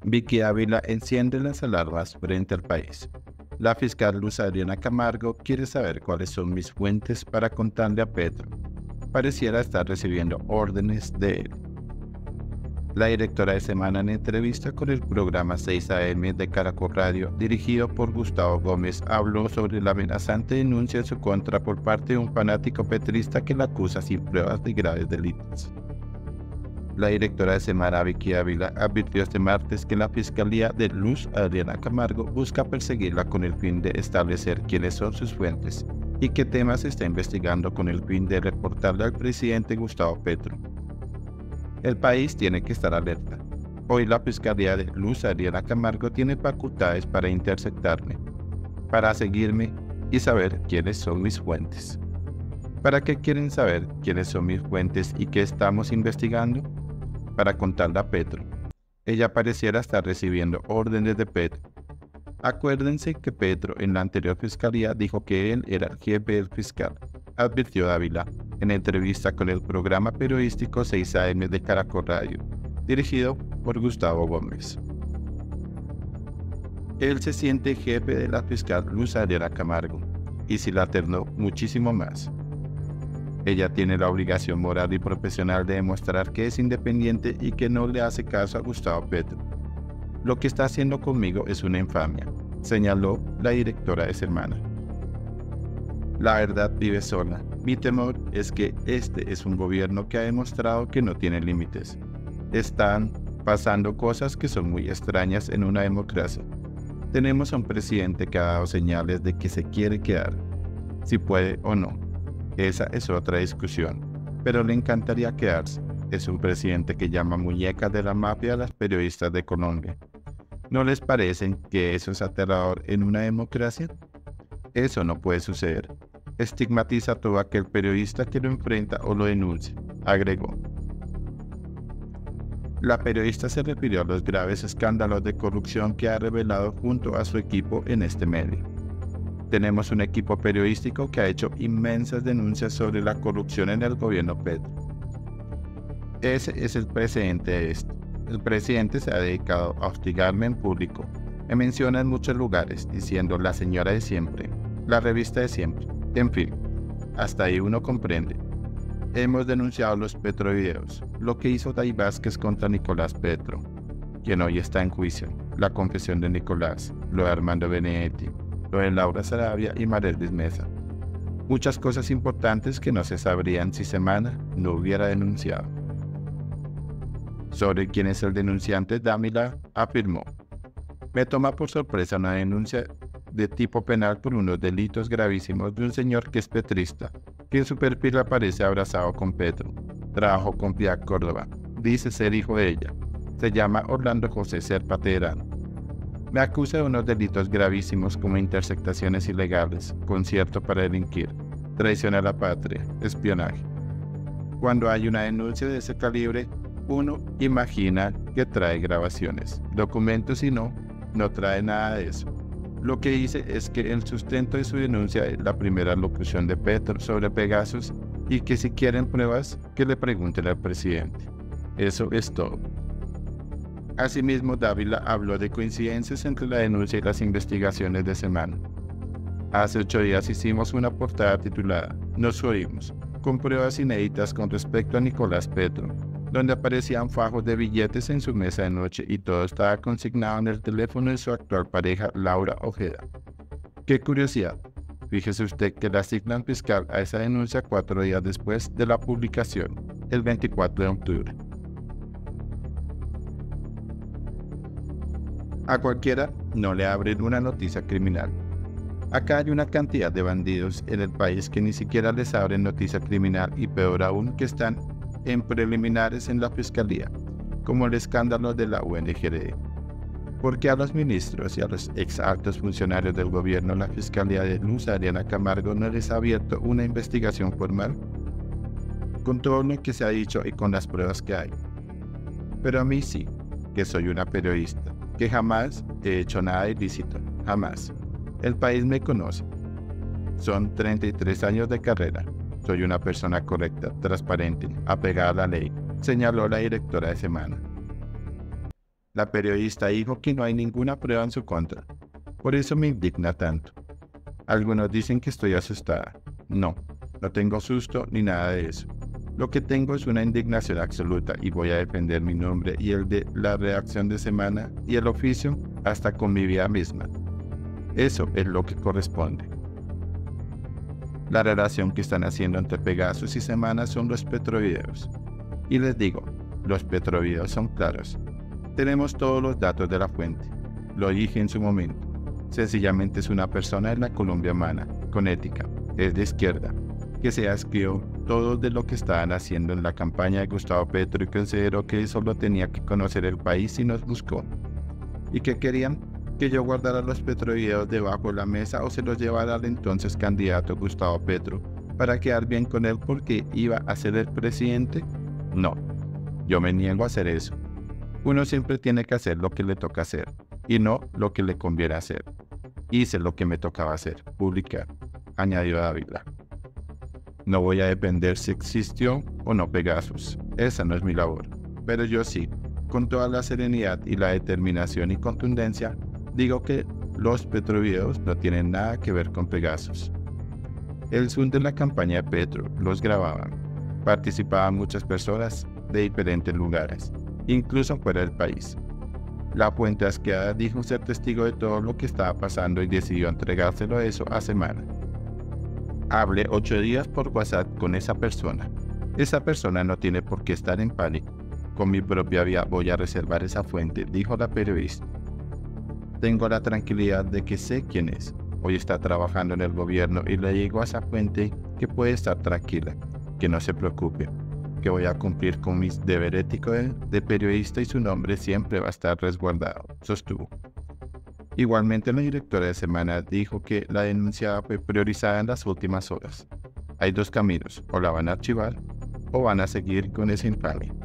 Vicky Ávila enciende las alarmas frente al país. La fiscal Luz Adriana Camargo quiere saber cuáles son mis fuentes para contarle a Petro. Pareciera estar recibiendo órdenes de él. La directora de Semana en entrevista con el programa 6 AM de Caracol Radio, dirigido por Gustavo Gómez, habló sobre la amenazante denuncia en su contra por parte de un fanático petrista que la acusa sin pruebas de graves delitos. La directora de Semana, Vicky Ávila, advirtió este martes que la Fiscalía de Luz Adriana Camargo busca perseguirla con el fin de establecer quiénes son sus fuentes y qué temas está investigando con el fin de reportarle al presidente Gustavo Petro. El país tiene que estar alerta. Hoy la Fiscalía de Luz Adriana Camargo tiene facultades para interceptarme, para seguirme y saber quiénes son mis fuentes. ¿Para qué quieren saber quiénes son mis fuentes y qué estamos investigando? Para contarle a Petro. Ella pareciera estar recibiendo órdenes de Petro. Acuérdense que Petro en la anterior fiscalía dijo que él era el jefe del fiscal, advirtió Ávila en entrevista con el programa periodístico 6 AM de Caracol Radio, dirigido por Gustavo Gómez. Él se siente jefe de la fiscal Luz Adriana Camargo, y si la alternó muchísimo más. Ella tiene la obligación moral y profesional de demostrar que es independiente y que no le hace caso a Gustavo Petro. Lo que está haciendo conmigo es una infamia, señaló la directora de Semana. La verdad vive sola. Mi temor es que este es un gobierno que ha demostrado que no tiene límites. Están pasando cosas que son muy extrañas en una democracia. Tenemos a un presidente que ha dado señales de que se quiere quedar, si puede o no. Esa es otra discusión, pero le encantaría quedarse. Es un presidente que llama muñecas de la mafia a las periodistas de Colombia. ¿No les parece que eso es aterrador en una democracia? Eso no puede suceder. Estigmatiza a todo aquel periodista que lo enfrenta o lo denuncia, agregó. La periodista se refirió a los graves escándalos de corrupción que ha revelado junto a su equipo en este medio. Tenemos un equipo periodístico que ha hecho inmensas denuncias sobre la corrupción en el gobierno Petro. Ese es el precedente de esto. El presidente se ha dedicado a hostigarme en público. Me menciona en muchos lugares diciendo la señora de siempre, la revista de siempre. En fin, hasta ahí uno comprende. Hemos denunciado los Petrovideos, lo que hizo Day Vázquez contra Nicolás Petro, quien hoy está en juicio, la confesión de Nicolás, lo de Armando Benedetti, lo de Laura Sarabia y Marelvis Mesa. Muchas cosas importantes que no se sabrían si Semana no hubiera denunciado. Sobre quién es el denunciante, Dávila afirmó: me toma por sorpresa una denuncia de tipo penal por unos delitos gravísimos de un señor que es petrista, que en su perfil aparece abrazado con Petro. Trabajó con Piedad Córdoba, dice ser hijo de ella. Se llama Orlando José Serpa Teherán. Me acusa de unos delitos gravísimos como interceptaciones ilegales, concierto para delinquir, traición a la patria, espionaje. Cuando hay una denuncia de ese calibre, uno imagina que trae grabaciones, documentos y no trae nada de eso. Lo que dice es que el sustento de su denuncia es la primera locución de Petro sobre Pegasus y que si quieren pruebas, que le pregunten al presidente. Eso es todo. Asimismo, Dávila habló de coincidencias entre la denuncia y las investigaciones de Semana. Hace 8 días hicimos una portada titulada Nos oímos, con pruebas inéditas con respecto a Nicolás Petro, donde aparecían fajos de billetes en su mesa de noche y todo estaba consignado en el teléfono de su actual pareja Laura Ojeda. ¡Qué curiosidad! Fíjese usted que le asignan fiscal a esa denuncia 4 días después de la publicación, el 24 de octubre. A cualquiera no le abren una noticia criminal. Acá hay una cantidad de bandidos en el país que ni siquiera les abren noticia criminal y peor aún que están en preliminares en la fiscalía, como el escándalo de la UNGRD. ¿Por qué a los ministros y a los ex altos funcionarios del gobierno la Fiscalía de Luz Adriana Camargo no les ha abierto una investigación formal? Con todo lo que se ha dicho y con las pruebas que hay. Pero a mí sí, que soy una periodista, que jamás he hecho nada ilícito, jamás. El país me conoce. Son 33 años de carrera. Soy una persona correcta, transparente, apegada a la ley, señaló la directora de Semana. La periodista dijo que no hay ninguna prueba en su contra. Por eso me indigna tanto. Algunos dicen que estoy asustada. No, no tengo susto ni nada de eso. Lo que tengo es una indignación absoluta y voy a defender mi nombre y el de la redacción de Semana y el oficio hasta con mi vida misma. Eso es lo que corresponde. La relación que están haciendo entre Pegasus y Semana son los petrovideos. Y les digo, los petrovideos son claros. Tenemos todos los datos de la fuente. Lo dije en su momento. Sencillamente es una persona de la Colombia humana, con ética, es de izquierda, que se ascrió todo de lo que estaban haciendo en la campaña de Gustavo Petro y consideró que solo tenía que conocer el país y nos buscó. ¿Y qué querían? ¿Que yo guardara los petrovideos debajo de la mesa o se los llevara al entonces candidato Gustavo Petro para quedar bien con él porque iba a ser el presidente? No, yo me niego a hacer eso. Uno siempre tiene que hacer lo que le toca hacer y no lo que le conviene hacer. Hice lo que me tocaba hacer, publicar, añadió Dávila. No voy a depender si existió o no Pegasus, esa no es mi labor, pero yo sí, con toda la serenidad y la determinación y contundencia, digo que los petrovideos no tienen nada que ver con Pegasus. El Zoom de la campaña de Petro los grababan. Participaban muchas personas de diferentes lugares, incluso fuera del país. La fuente asqueada dijo ser testigo de todo lo que estaba pasando y decidió entregárselo eso a Semana. Hablé 8 días por WhatsApp con esa persona. Esa persona no tiene por qué estar en pánico. Con mi propia vía voy a reservar esa fuente, dijo la periodista. Tengo la tranquilidad de que sé quién es. Hoy está trabajando en el gobierno y le digo a esa fuente que puede estar tranquila, que no se preocupe, que voy a cumplir con mi deber ético de periodista y su nombre siempre va a estar resguardado, sostuvo. Igualmente, la directora de Semana dijo que la denuncia fue priorizada en las últimas horas. Hay dos caminos, o la van a archivar o van a seguir con ese infame.